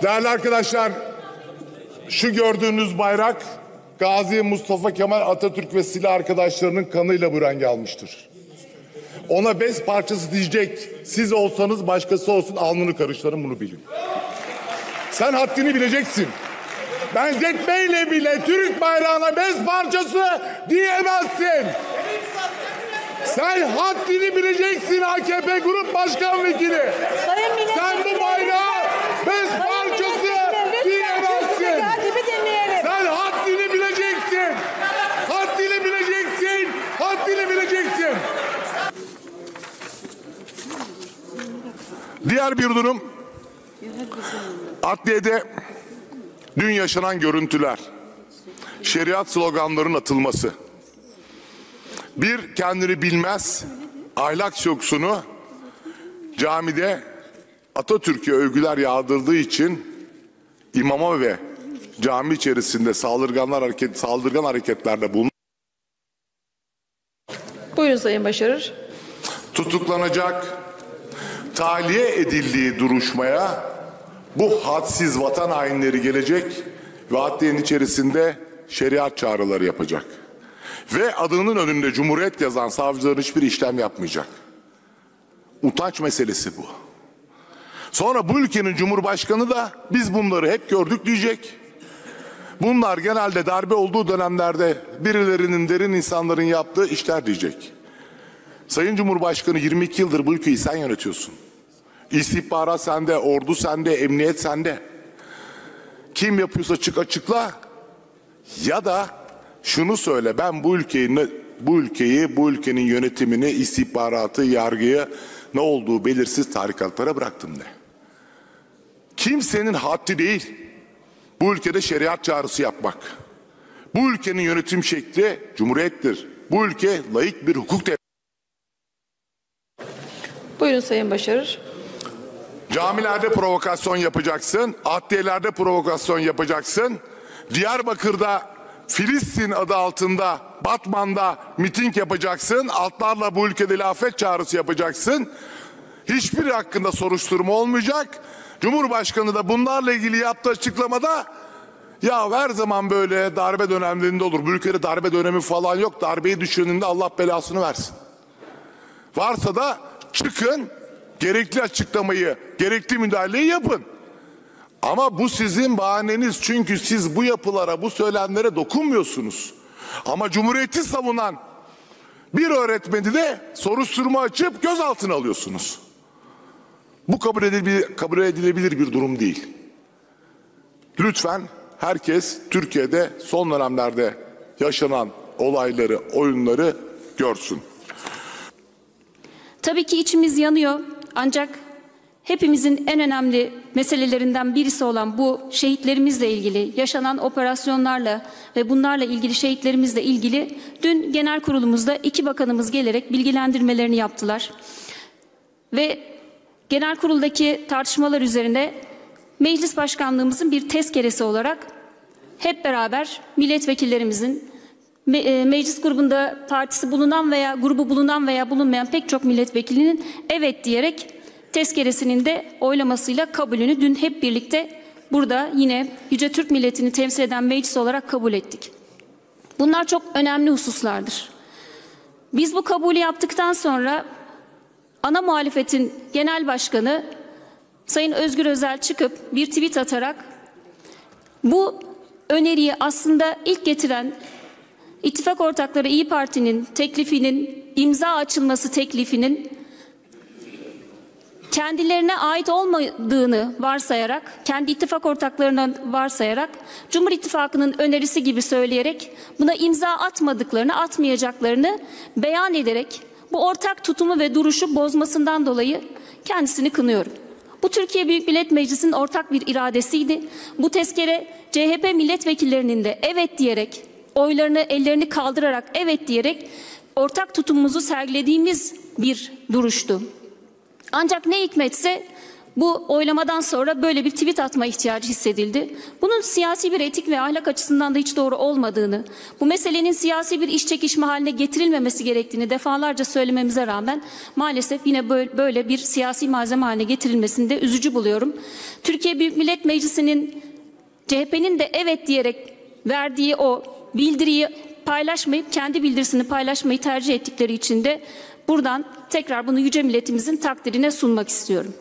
Değerli arkadaşlar, şu gördüğünüz bayrak Gazi Mustafa Kemal Atatürk ve silah arkadaşlarının kanıyla bu rengi almıştır. Ona bez parçası diyecek, siz olsanız başkası olsun alnını karıştırın, bunu bilin. Sen haddini bileceksin. Benzetmeyle bile Türk bayrağına bez parçası diyemezsin. Sen haddini bileceksin AKP Grup Başkan Vekili. Sen bu bayrağa bez parçası diyemezsin. Sen haddini bileceksin. Haddini bileceksin. Haddini bileceksin. Diğer bir durum, adliyede dün yaşanan görüntüler, şeriat sloganlarının atılması. Bir kendini bilmez, ahlak yoksunu camide Atatürk'e övgüler yağdırdığı için imama ve cami içerisinde saldırgan hareketlerde bulunuyor. Buyurun Sayın Başarır. Tutuklanacak, tahliye edildiği duruşmaya bu hadsiz vatan hainleri gelecek ve adliyenin içerisinde şeriat çağrıları yapacak. Ve adının önünde Cumhuriyet yazan savcıların hiçbir işlem yapmayacak. Utanç meselesi bu. Sonra bu ülkenin Cumhurbaşkanı da biz bunları hep gördük diyecek. Bunlar genelde darbe olduğu dönemlerde birilerinin, derin insanların yaptığı işler diyecek. Sayın Cumhurbaşkanı, 22 yıldır bu ülkeyi sen yönetiyorsun. İstihbarat sende, ordu sende, emniyet sende. Kim yapıyorsa çık açıkla ya da şunu söyle: ben bu ülkenin yönetimini, istihbaratı, yargıyı ne olduğu belirsiz tarikatlara bıraktım de. Kimsenin haddi değil bu ülkede şeriat çağrısı yapmak. Bu ülkenin yönetim şekli cumhuriyettir. Bu ülke laik bir hukuk devleti. Buyurun Sayın Başarır. Camilerde provokasyon yapacaksın, adliyelerde provokasyon yapacaksın. Diyarbakır'da Filistin adı altında, Batman'da miting yapacaksın. Altlarla bu ülkede hilafet çağrısı yapacaksın. Hiçbiri hakkında soruşturma olmayacak. Cumhurbaşkanı da bunlarla ilgili yaptığı açıklamada ya her zaman böyle darbe dönemlerinde olur. Bu ülkede darbe dönemi falan yok. Darbeyi düşündüğünde Allah belasını versin. Varsa da çıkın, gerekli açıklamayı, gerekli müdahaleyi yapın. Ama bu sizin bahaneniz, çünkü siz bu yapılara, bu söylemlere dokunmuyorsunuz. Ama Cumhuriyeti savunan bir öğretmeni de soruşturma açıp gözaltına alıyorsunuz. Bu kabul edilebilir bir durum değil. Lütfen herkes Türkiye'de son dönemlerde yaşanan olayları, oyunları görsün. Tabii ki içimiz yanıyor, ancak hepimizin en önemli meselelerinden birisi olan bu şehitlerimizle ilgili, yaşanan operasyonlarla ve bunlarla ilgili şehitlerimizle ilgili dün genel kurulumuzda 2 bakanımız gelerek bilgilendirmelerini yaptılar. Ve genel kuruldaki tartışmalar üzerine meclis başkanlığımızın bir tezkeresi olarak hep beraber milletvekillerimizin, meclis grubunda partisi bulunan veya grubu bulunan veya bulunmayan pek çok milletvekilinin evet diyerek tezkeresinin de oylamasıyla kabulünü dün hep birlikte burada yine Yüce Türk milletini temsil eden meclis olarak kabul ettik. Bunlar çok önemli hususlardır. Biz bu kabulü yaptıktan sonra ana muhalefetin genel başkanı Sayın Özgür Özel çıkıp bir tweet atarak bu öneriyi aslında ilk getiren İttifak ortakları İYİ Parti'nin teklifinin, imza açılması teklifinin kendilerine ait olmadığını varsayarak, kendi ittifak ortaklarına varsayarak, Cumhur İttifakı'nın önerisi gibi söyleyerek buna imza atmadıklarını, atmayacaklarını beyan ederek bu ortak tutumu ve duruşu bozmasından dolayı kendisini kınıyorum. Bu Türkiye Büyük Millet Meclisi'nin ortak bir iradesiydi. Bu tezkere CHP milletvekillerinin de evet diyerek, oylarını, ellerini kaldırarak evet diyerek ortak tutumumuzu sergilediğimiz bir duruştu. Ancak ne hikmetse bu oylamadan sonra böyle bir tweet atma ihtiyacı hissedildi. Bunun siyasi bir etik ve ahlak açısından da hiç doğru olmadığını, bu meselenin siyasi bir iş çekişme haline getirilmemesi gerektiğini defalarca söylememize rağmen maalesef yine böyle bir siyasi malzeme haline getirilmesini de üzücü buluyorum. Türkiye Büyük Millet Meclisi'nin CHP'nin de evet diyerek verdiği o bildiriyi paylaşmayıp kendi bildirisini paylaşmayı tercih ettikleri için de buradan tekrar bunu yüce milletimizin takdirine sunmak istiyorum.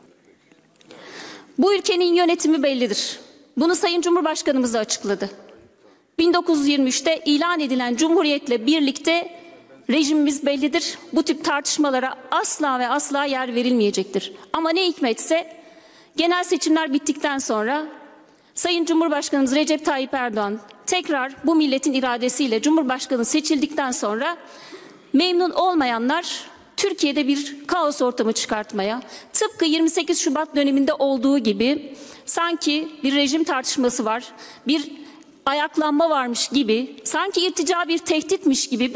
Bu ülkenin yönetimi bellidir. Bunu Sayın Cumhurbaşkanımız da açıkladı. 1923'te ilan edilen Cumhuriyet'le birlikte rejimimiz bellidir. Bu tip tartışmalara asla ve asla yer verilmeyecektir. Ama ne hikmetse genel seçimler bittikten sonra Sayın Cumhurbaşkanımız Recep Tayyip Erdoğan tekrar bu milletin iradesiyle Cumhurbaşkanı seçildikten sonra memnun olmayanlar Türkiye'de bir kaos ortamı çıkartmaya, tıpkı 28 Şubat döneminde olduğu gibi sanki bir rejim tartışması var, bir ayaklanma varmış gibi, sanki irtica bir tehditmiş gibi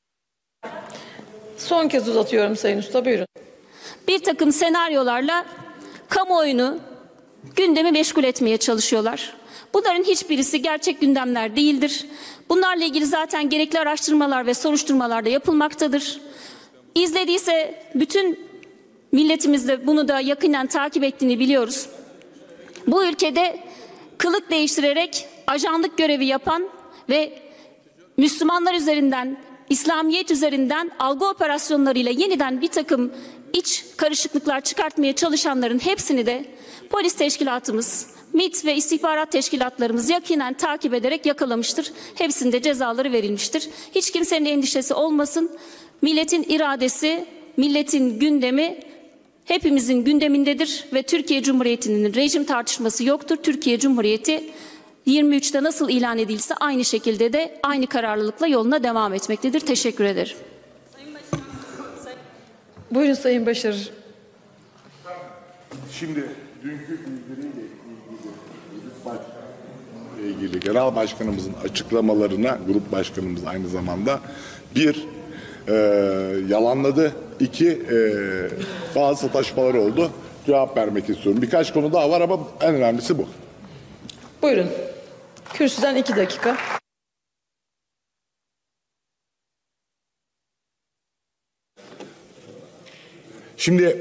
Son kez uzatıyorum Sayın Usta, buyurun. bir takım senaryolarla kamuoyunu, gündemi meşgul etmeye çalışıyorlar. Bunların hiçbirisi gerçek gündemler değildir. Bunlarla ilgili zaten gerekli araştırmalar ve soruşturmalar da yapılmaktadır. İzlediyse bütün milletimiz de bunu da yakinen takip ettiğini biliyoruz. Bu ülkede kılık değiştirerek ajanlık görevi yapan ve Müslümanlar üzerinden, İslamiyet üzerinden algı operasyonlarıyla yeniden bir takım iç karışıklıklar çıkartmaya çalışanların hepsini de polis teşkilatımız, MİT ve istihbarat teşkilatlarımız yakinen takip ederek yakalamıştır. Hepsinde cezaları verilmiştir. Hiç kimsenin endişesi olmasın. Milletin iradesi, milletin gündemi hepimizin gündemindedir ve Türkiye Cumhuriyeti'nin rejim tartışması yoktur. Türkiye Cumhuriyeti 23'te nasıl ilan edilse aynı şekilde de aynı kararlılıkla yoluna devam etmektedir. Teşekkür ederim. Buyurun Sayın Başarır. Şimdi dünkü bildiriyle ilgili genel başkanımızın açıklamalarına grup başkanımız aynı zamanda bir yalanladı, iki bazı sataşmalar oldu. Cevap vermek istiyorum. Birkaç konu daha var ama en önemlisi bu. Buyurun. Kürsüden 2 dakika. Şimdi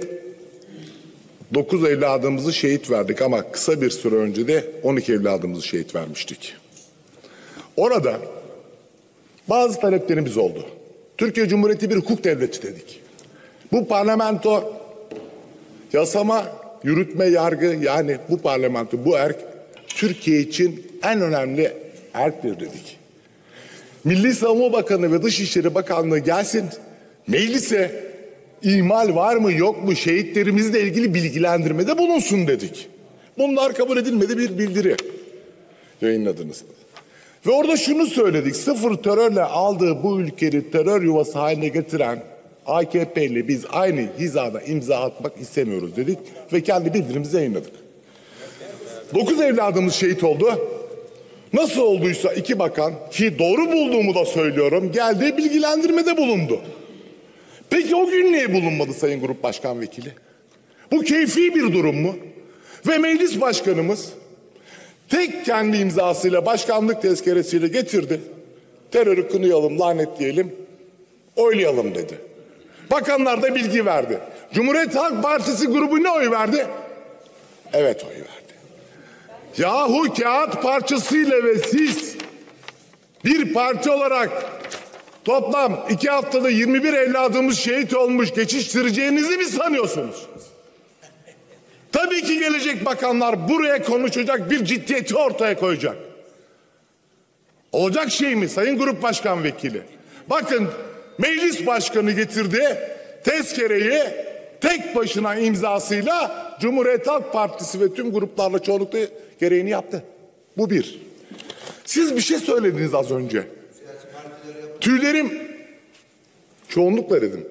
9 evladımızı şehit verdik ama kısa bir süre önce de 12 evladımızı şehit vermiştik. Orada bazı taleplerimiz oldu. Türkiye Cumhuriyeti bir hukuk devleti dedik. Bu parlamento yasama, yürütme, yargı, yani bu parlamento, bu erk Türkiye için en önemli erktir dedik. Milli Savunma Bakanı ve Dışişleri Bakanlığı gelsin, meclise ihmal var mı yok mu şehitlerimizle ilgili bilgilendirmede bulunsun dedik. Bunlar kabul edilmedi, bir bildiri yayınladınız. Ve orada şunu söyledik: sıfır terörle aldığı bu ülkeyi terör yuvası haline getiren AKP ile biz aynı hizada imza atmak istemiyoruz dedik ve kendi bildirimizi yayınladık. 9 evladımız şehit oldu. Nasıl olduysa 2 bakan, ki doğru bulduğumu da söylüyorum, geldi bilgilendirmede bulundu. Peki o gün niye bulunmadı Sayın Grup Başkan Vekili? Bu keyfi bir durum mu? Ve meclis başkanımız tek kendi imzasıyla, başkanlık tezkeresiyle getirdi. Terörü kınayalım, lanetleyelim, oylayalım dedi. Bakanlar da bilgi verdi. Cumhuriyet Halk Partisi grubu ne oy verdi? Evet, oy verdi. Yahu kağıt parçasıyla ve siz bir parti olarak toplam 2 haftada 21 evladımız şehit olmuş geçiştireceğinizi mi sanıyorsunuz? Tabii ki gelecek bakanlar buraya konuşacak, bir ciddiyeti ortaya koyacak. Olacak şey mi Sayın Grup Başkan Vekili? Bakın, meclis başkanı getirdi tezkereyi, tek başına imzasıyla Cumhuriyet Halk Partisi ve tüm gruplarla çoğunlukla gereğini yaptı. Bu bir. Siz bir şey söylediniz az önce. Tüylerim, çoğunlukla dedim.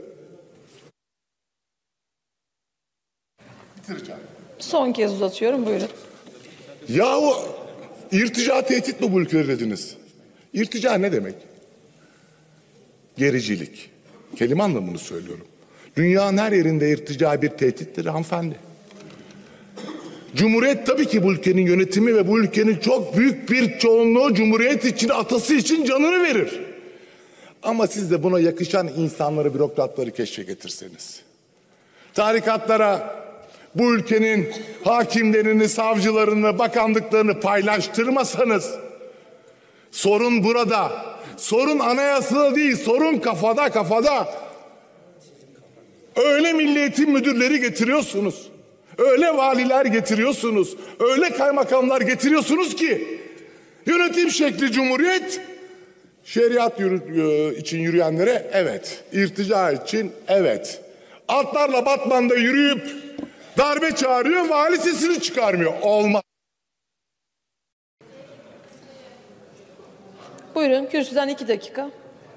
Bitireceğim. Son kez uzatıyorum, buyurun. Yahu irtica tehdit mi bu ülkede dediniz? İrtica ne demek? Gericilik. Kelime anlamını söylüyorum. Dünyanın her yerinde irtica bir tehdittir hanımefendi. Cumhuriyet tabii ki bu ülkenin yönetimi ve bu ülkenin çok büyük bir çoğunluğu Cumhuriyet için, atası için canını verir. Ama siz de buna yakışan insanları, bürokratları keşke getirseniz. Tarikatlara bu ülkenin hakimlerini, savcılarını, bakanlıklarını paylaştırmasanız, sorun burada. Sorun anayasada değil, sorun kafada. Öyle milli eğitim müdürleri getiriyorsunuz. Öyle valiler getiriyorsunuz. Öyle kaymakamlar getiriyorsunuz ki yönetim şekli Cumhuriyet, şeriat için yürüyenlere evet, irtica için evet. Atlarla Batman'da yürüyüp darbe çağırıyor, vali sesini çıkarmıyor. Olmaz. Buyurun, kürsüden 2 dakika.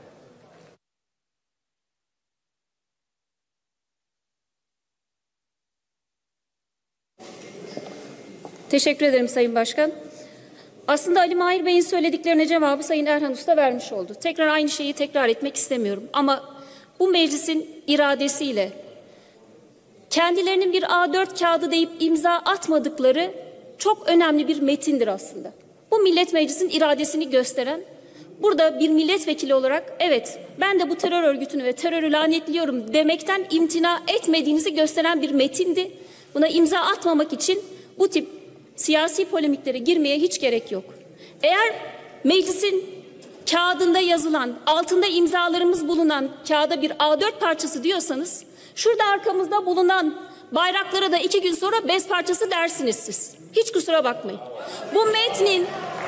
Teşekkür ederim Sayın Başkan. Aslında Ali Mahir Bey'in söylediklerine cevabı Sayın Erhan Usta vermiş oldu. Tekrar aynı şeyi tekrar etmek istemiyorum. Ama bu meclisin iradesiyle kendilerinin bir A4 kağıdı deyip imza atmadıkları çok önemli bir metindir aslında. Bu Millet Meclisi'nin iradesini gösteren, burada bir milletvekili olarak evet ben de bu terör örgütünü ve terörü lanetliyorum demekten imtina etmediğinizi gösteren bir metindi. Buna imza atmamak için bu tip siyasi polemiklere girmeye hiç gerek yok. Eğer meclisin kağıdında yazılan, altında imzalarımız bulunan kağıda bir A4 parçası diyorsanız, şurada arkamızda bulunan bayraklara da 2 gün sonra bez parçası dersiniz siz. Hiç kusura bakmayın. Bu meclisin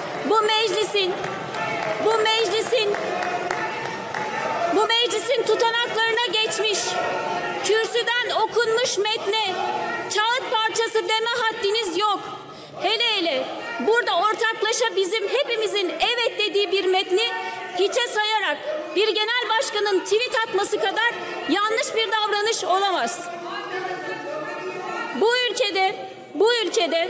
tutanaklarına geçmiş, kürsüden okunmuş metne kağıt parçası deme haddiniz yok. Hele burada ortaklaşa bizim hepimizin evet dediği bir metni hiçe sayarak bir genel başkanın tweet atması kadar yanlış bir davranış olamaz. Bu ülkede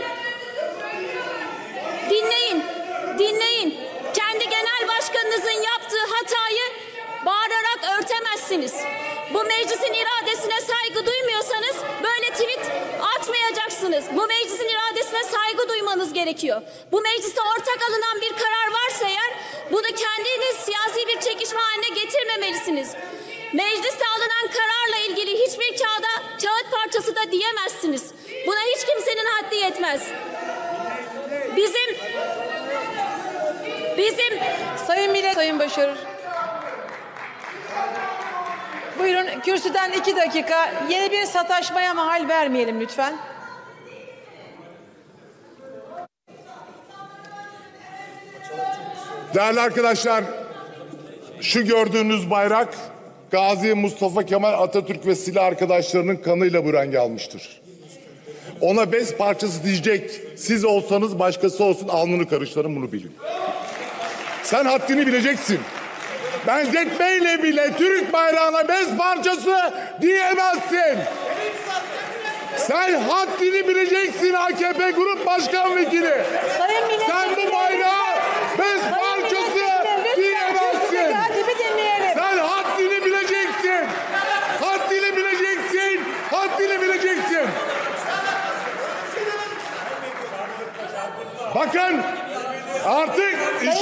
dinleyin. Kendi genel başkanınızın yaptığı hatayı bağırarak örtemezsiniz. Bu meclisin iradesine saygı duymuyorsanız böyle tweet atmayacaksınız. Bu meclisin iradesine saygı duymanız gerekiyor. Bu mecliste ortak alınan bir karar varsa eğer bunu kendiniz siyasi bir çekişme haline getirmemelisiniz. Mecliste alınan kararla ilgili hiçbir kağıt parçası da diyemezsiniz. Buna hiç kimsenin haddi yetmez. Bizim Sayın Başarır. Buyurun, kürsüden 2 dakika. Yeni bir sataşmaya mahal vermeyelim lütfen. Değerli arkadaşlar, şu gördüğünüz bayrak Gazi Mustafa Kemal Atatürk ve silah arkadaşlarının kanıyla bu rengi almıştır. Ona bez parçası diyecek siz olsanız, başkası olsun, alnını karıştırın, bunu bilin. Sen haddini bileceksin. Benzetmeyle bile Türk bayrağına bez parçası diyemezsin. Sen haddini bileceksin AKP Grup Başkan Vekili. Sen bu bayrağa bez parçası diyemezsin. Sen haddini bileceksin. Haddini bileceksin. Bakın artık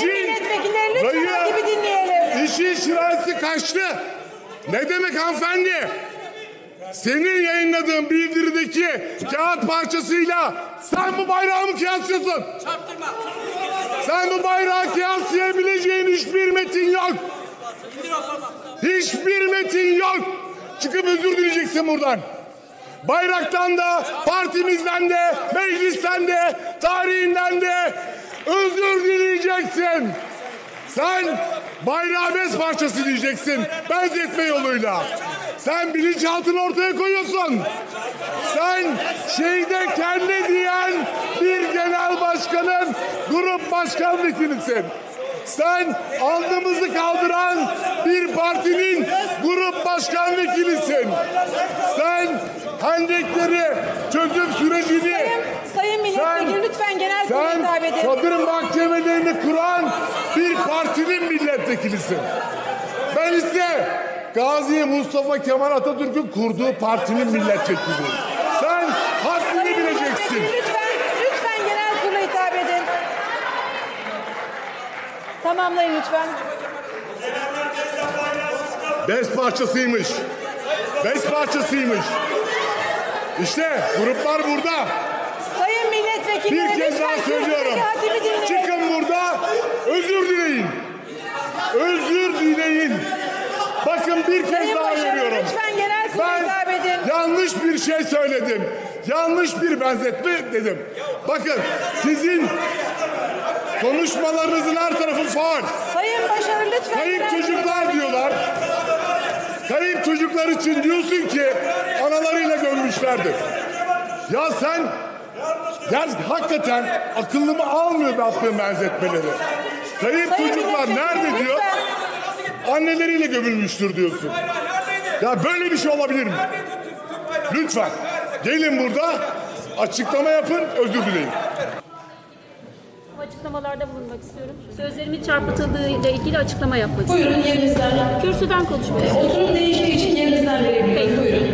işin şirası kaçtı. Ne demek hanımefendi? Senin yayınladığın bildirideki kağıt parçasıyla sen bu bayrağı mı kıyaslıyorsun? Sen bu bayrağı kıyaslayabileceğin hiçbir metin yok. Hiçbir metin yok. Çıkıp özür dileyeceksin buradan. Bayraktan da, partimizden de, meclisten de, tarihinden de özür dileyeceksin. Sen bayrağı bez parçası diyeceksin, benzetme yoluyla. Sen bilinçaltını ortaya koyuyorsun. Sen şeyde kendi diyen bir genel başkanın grup başkan vekilisin. Sen alnımızı kaldıran bir partinin grup başkan vekilisin. Sen hendekleri çözüm sürecini... Sayın Milletvekili lütfen genel kurula hitap edin. Sen Kadir mahkemelerini kuran bir partinin milletvekilisin. Ben ise Gazi Mustafa Kemal Atatürk'ün kurduğu partinin milletvekiliyim. Sen haddini bileceksin. Tamamlayın lütfen. Bez parçasıymış. Bez parçasıymış. İşte gruplar burada. Sayın milletvekili, Bir kez daha söylüyorum. Çıkın burada, özür dileyin. Özür dileyin. Bakın bir kez Sayın daha Başarı, veriyorum. lütfen genel kurula hitap edin. Yanlış bir şey söyledim. Yanlış bir benzetme dedim. Bakın sizin konuşmalarınızın her tarafı faul. Sayın Başarı lütfen. Kayıp çocuklar diyorlar. Kayıp çocuklar için diyorsun ki analarıyla gömmüşlerdir. Ya sen hakikaten akıllımı almıyor yaptığın benzetmeleri. Kayıp Sayın çocuklar milletvekili, nerede diyor? lütfen. Anneleriyle gömülmüştür diyorsun. Ya böyle bir şey olabilir mi? Lütfen gelin burada açıklama yapın, özür dileyin. Açıklamalarda bulunmak istiyorum. Sözlerimin çarpıtıldığı ile ilgili açıklama yapmak istiyorum. Buyurun yerinizden. Kürsüden konuşmak istiyorum. Oturum değiştiği için yerinizden verebilirim. Buyurun.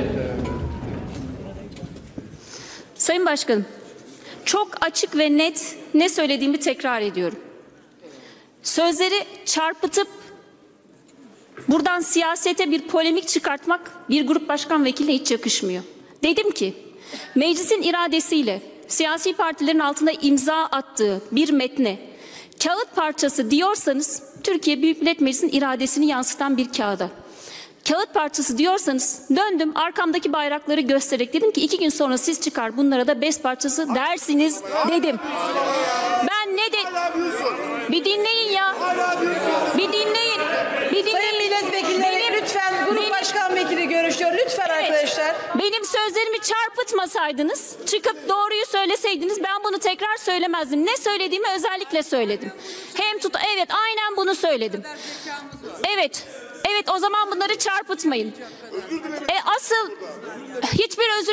Sayın Başkanım, çok açık ve net ne söylediğimi tekrar ediyorum. Sözleri çarpıtıp buradan siyasete bir polemik çıkartmak bir grup başkan vekiline hiç yakışmıyor. Dedim ki meclisin iradesiyle siyasi partilerin altına imza attığı bir metne kağıt parçası diyorsanız Türkiye Büyük Millet Meclisi'nin iradesini yansıtan bir kağıda. Kağıt parçası diyorsanız döndüm arkamdaki bayrakları göstererek dedim ki 2 gün sonra siz çıkar bunlara da bez parçası dersiniz dedim. Ben ne de... Bir dinleyin ya. Bir dinleyin. Bir dinleyin. Sayın milletvekilleri lütfen grup başkan vekili görüşüyor. Lütfen arkadaşlar. Benim sözlerimi çarpıtmasaydınız, çıkıp doğruyu söyleseydiniz ben bunu tekrar söylemezdim. Ne söylediğimi özellikle söyledim. Evet, aynen bunu söyledim. Evet, o zaman bunları çarpıtmayın. Asıl hiçbir özür...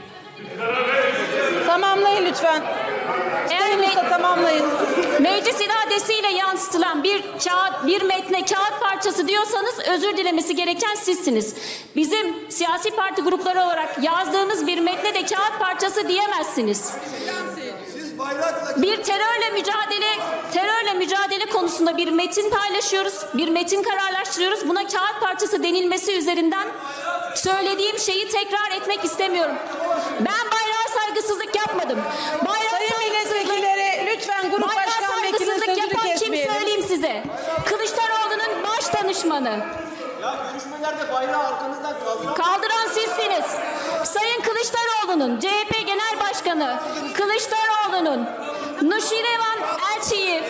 Tamamlayın lütfen. Sayın tamamlayın. Meclis iradesiyle yansıtılan bir metne kağıt parçası diyorsanız özür dilemesi gereken sizsiniz. Bizim siyasi parti grupları olarak yazdığımız bir metne de kağıt parçası diyemezsiniz. Bir terörle mücadele konusunda bir metin paylaşıyoruz, bir metin kararlaştırıyoruz. Buna kağıt parçası denilmesi üzerinden söylediğim şeyi tekrar etmek istemiyorum. Ben bayrağa saygısızlık yapmadım. Sayın milletvekilleri lütfen grup başkan vekilinin sözünü yapan kim kesmeyelim. söyleyeyim size? Kılıçdaroğlu'nun baş danışmanı. Ya görüşmelerde bayrağı arkanızdan Kaldıran sizsiniz. Sayın Kılıçdaroğlu'nun, CHP Genel Başkanı Kılıçdaroğlu'nun Nuşirevan Elçi'yi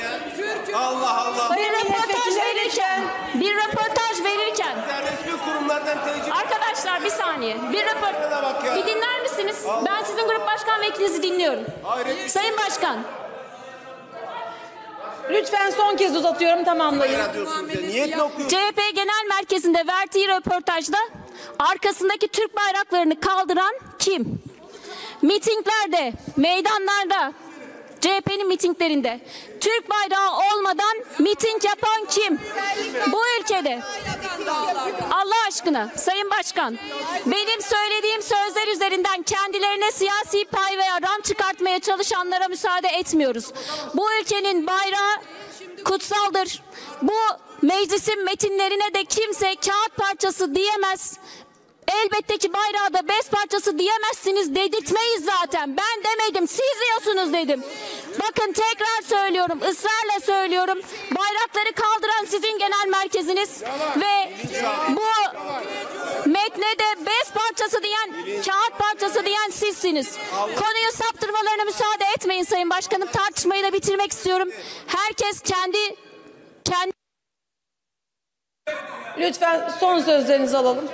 bir röportaj verirken resmi kurumlardan tecrübe... Arkadaşlar bir saniye. Bir dinler misiniz? Ben sizin grup başkan vekilinizi dinliyorum. Sayın Başkan. Lütfen son kez uzatıyorum, tamamlayın. CHP Genel Merkezi'nde verdiği röportajda arkasındaki Türk bayraklarını kaldıran kim? Mitinglerde, meydanlarda, CHP'nin mitinglerinde Türk bayrağı olmadan miting yapan kim? Bu ülkede. Allah aşkına Sayın Başkan, benim söylediğim sözler üzerinden kendilerine siyasi pay veya rant çıkartmaya çalışanlara müsaade etmiyoruz. Bu ülkenin bayrağı kutsaldır. Bu meclisin metinlerine de kimse kağıt parçası diyemez. Elbette ki bayrağı da bez parçası diyemezsiniz dedirtmeyiz zaten. Ben demedim, siz diyorsunuz dedim. Bakın tekrar söylüyorum, ısrarla söylüyorum. Bayrakları kaldıran sizin genel merkeziniz ve bu metne de bez parçası diyen, kağıt parçası diyen sizsiniz. Konuyu saptırmalarına müsaade etmeyin Sayın Başkanım. Tartışmayı da bitirmek istiyorum. Herkes kendi Lütfen son sözlerinizi alalım.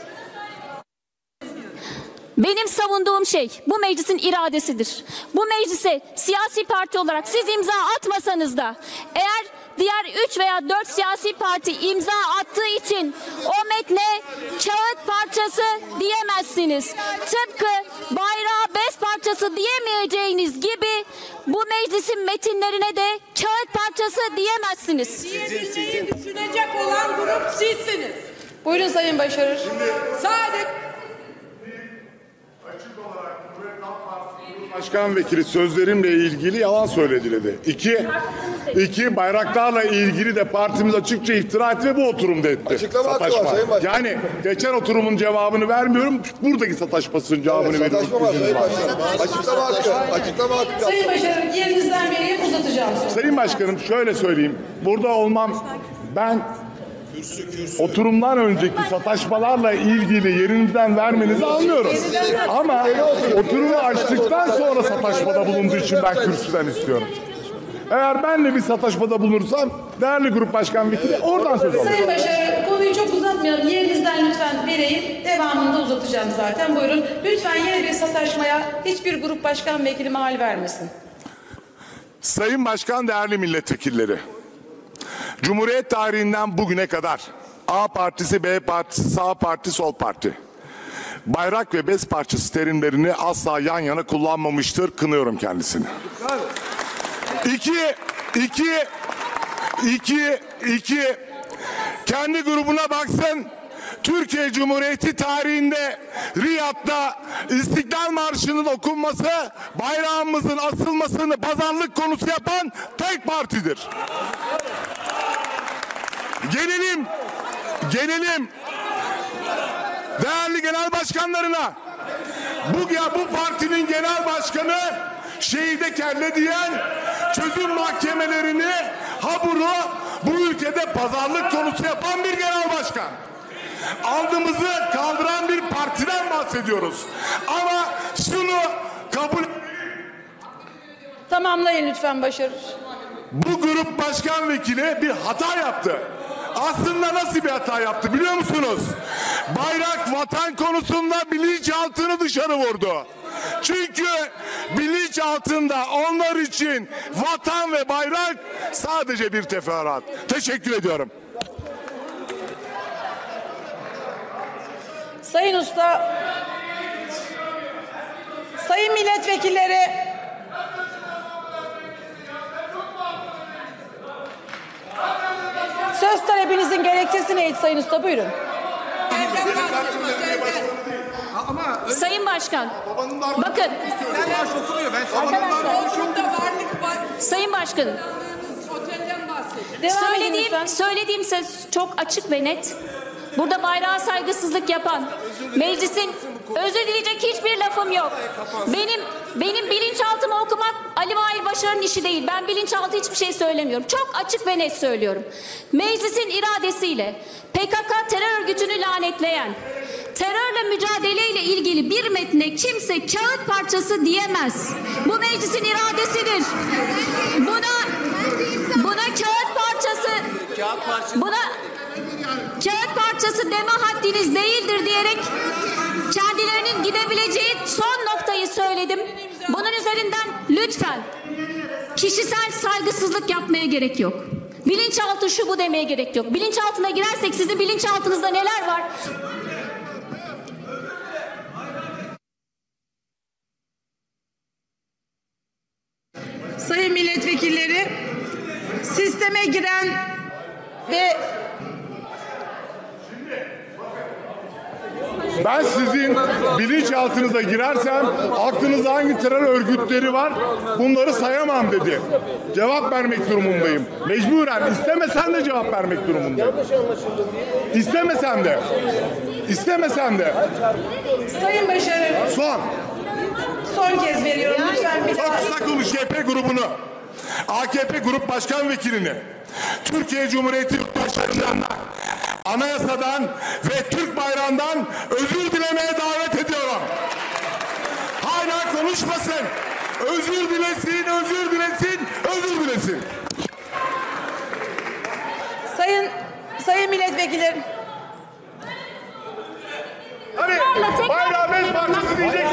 Benim savunduğum şey bu meclisin iradesidir. Bu meclise siyasi parti olarak siz imza atmasanız da eğer diğer 3 veya 4 siyasi parti imza attığı için o metne kağıt parçası diyemezsiniz. Tıpkı bayrağı bez parçası diyemeyeceğiniz gibi bu meclisin metinlerine de kağıt parçası diyemezsiniz. Diyebilmeyi düşünecek olan grup sizsiniz. Buyurun Sayın Başarır. Sadece Başkan Vekili sözlerimle ilgili yalan söyledi dedi. İki bayraklarla ilgili de partimiz açıkça iftira etti ve bu oturumda etti. Açıklama hakkı var Sayın Başkan. Yani geçen oturumun cevabını vermiyorum. Buradaki sataşmasının cevabını veriyorum. Sataşma var Sayın Başkan. Açıklama hakkı. Açıklama hakkı. Sayın Başkanım yerinizden vereyim uzatacağım sözü. Sayın Başkanım şöyle söyleyeyim. Burada olmam ben oturumdan önceki sataşmalarla ilgili yerinizden vermenizi anlıyorum. Ama oturumu açtıktan sonra sataşmada bulunduğu için ben kürsüden istiyorum. Eğer ben de bir sataşmada bulunursam değerli grup başkan vekili oradan söz alırım. Sayın Başkanım konuyu çok uzatmayalım. Yerinizden lütfen vereyim. Devamında uzatacağım zaten. Buyurun. Lütfen yeni bir sataşmaya hiçbir grup başkan vekili mahal vermesin. Sayın Başkan, değerli milletvekilleri. Cumhuriyet tarihinden bugüne kadar A partisi, B partisi, sağ parti, sol parti bayrak ve bez parçası terimlerini asla yan yana kullanmamıştır. Kınıyorum kendisini. İki, kendi grubuna baksın. Türkiye Cumhuriyeti tarihinde Riyad'da İstiklal Marşı'nın okunması, bayrağımızın asılmasını pazarlık konusu yapan tek partidir. Gelelim değerli genel başkanlarına. Bu partinin genel başkanı şehide kelle diyen, çözüm mahkemelerini, haburu bu ülkede pazarlık konusu yapan bir genel başkan. Andımızı kaldıran bir partiden bahsediyoruz. Ama şunu kabul... Tamamlayın lütfen Başarır. Bu grup başkan vekili bir hata yaptı. Aslında nasıl bir hata yaptı biliyor musunuz? Bayrak, vatan konusunda bilinçaltını dışarı vurdu. Çünkü bilinç altında onlar için vatan ve bayrak sadece bir teferruat. Teşekkür ediyorum. Sayın Usta, sayın milletvekilleri, söz talebinizin gerekçesi neydi Sayın Usta? Buyurun. Sayın Başkan, bakın. Sayın Başkanım, söylediğim söz çok açık ve net. Burada bayrağa saygısızlık yapan, meclisin özür dileyecek hiçbir lafım yok. Benim bilinçaltımı okumak Ali Mahir Başarır'ın işi değil. Ben bilinçaltı hiçbir şey söylemiyorum. Çok açık ve net söylüyorum. Meclisin iradesiyle PKK terör örgütünü lanetleyen, terörle mücadeleyle ilgili bir metne kimse kağıt parçası diyemez. Bu meclisin iradesidir. Buna kağıt parçası deme haddiniz değildir diyerek kendilerinin gidebileceği son noktayı söyledim. Bunun üzerinden lütfen kişisel saygısızlık yapmaya gerek yok. Bilinçaltı şu bu demeye gerek yok. Bilinçaltına girersek sizin bilinçaltınızda neler var? Sayın milletvekilleri, sisteme giren ve Ben sizin bilinçaltınıza girersem aklınızda hangi terör örgütleri var bunları sayamam dedi. Cevap vermek durumundayım. Mecburen istemesem de cevap vermek durumundayım. İstemesem de. Sayın Başarır, son kez veriyorum lütfen bir Çok daha. kısa konuş CHP grubunu. AKP Grup Başkan Vekilini, Türkiye Cumhuriyeti yurttaşlarından, anayasadan ve Türk bayrağından özür dilemeye davet ediyorum. Hala konuşmasın. Özür dilesin. Sayın milletvekilleri. Hani bayrağı bez parçası diyecek.